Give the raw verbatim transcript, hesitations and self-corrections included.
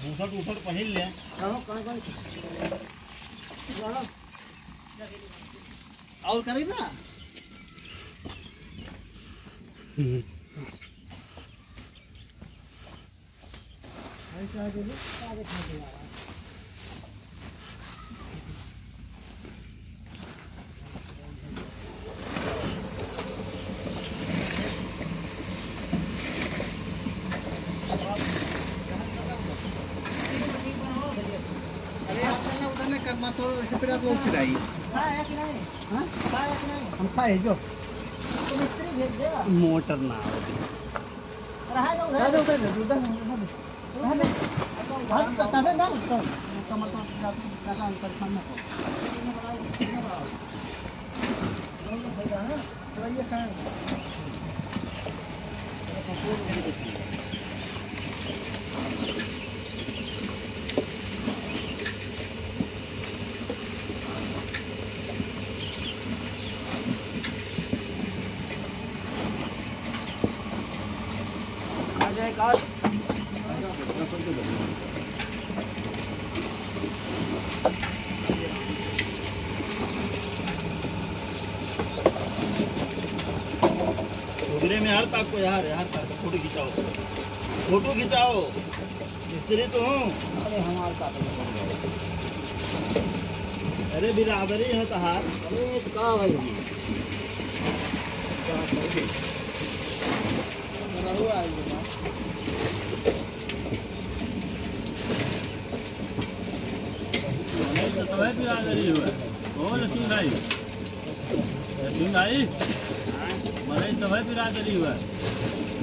घूसट उठट पहिल ले और करी ना ऐसा दे दे आगे खा दे करना तो ऐसे फिर आप लोग खिलाई खाया कि नहीं हां खाया कि नहीं हम खाए जो तो मिस्त्री भेज देगा मोटर ना रहा दो रहा दो उधर उधर रहा दे बात करता है ना उसका टमाटर का काला अंतर खाना को दोनों फायदा है तो ये खाए God. उधरे में हर तक को यार यार तक फोटो खिंचाओ फोटो खिंचाओ मिस्त्री तो हूँ अरे हमारे साथ अरे बिरादरी है तो हार अरे कहाँ भाई तवे बिरादरी हुआ बोल सिंह भाई सिंह भाई मरे तवे बिरादरी हुआ